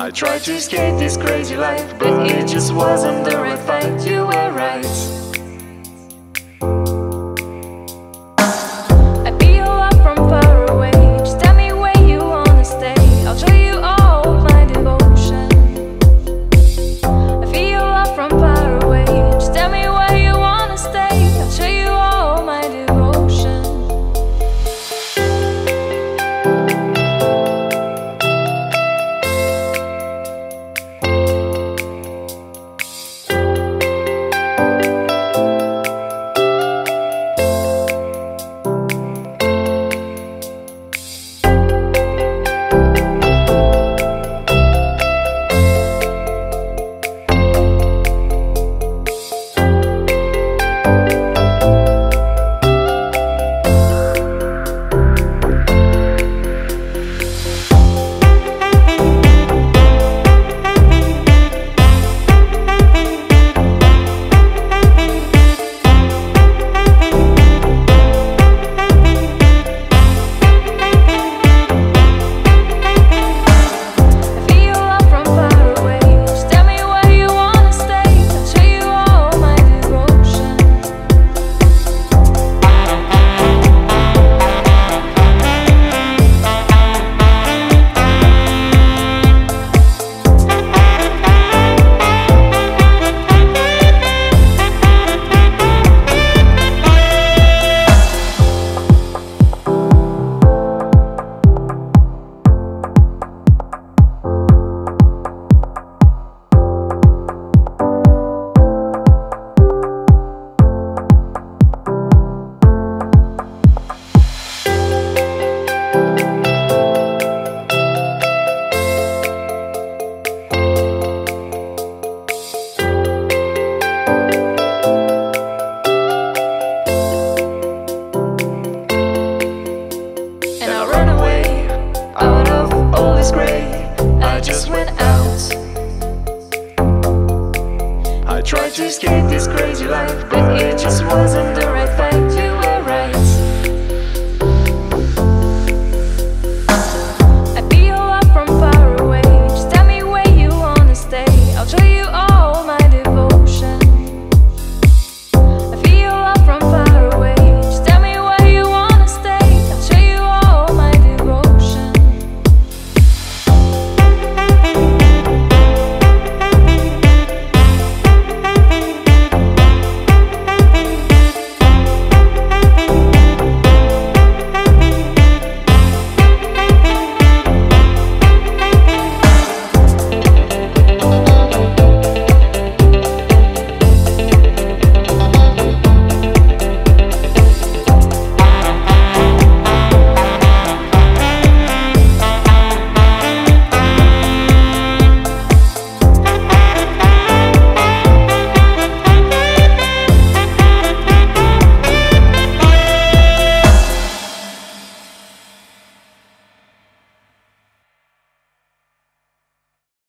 I tried to escape this crazy life, but it just wasn't the right fight. You were right. I beat you up from far away. Just tell me where you wanna stay. I'll show you all my devotion. I feel you up from far away. Just tell me where you wanna stay. I'll show you all my devotion. I just went out. I tried to escape this crazy life, but it just wasn't the right fight.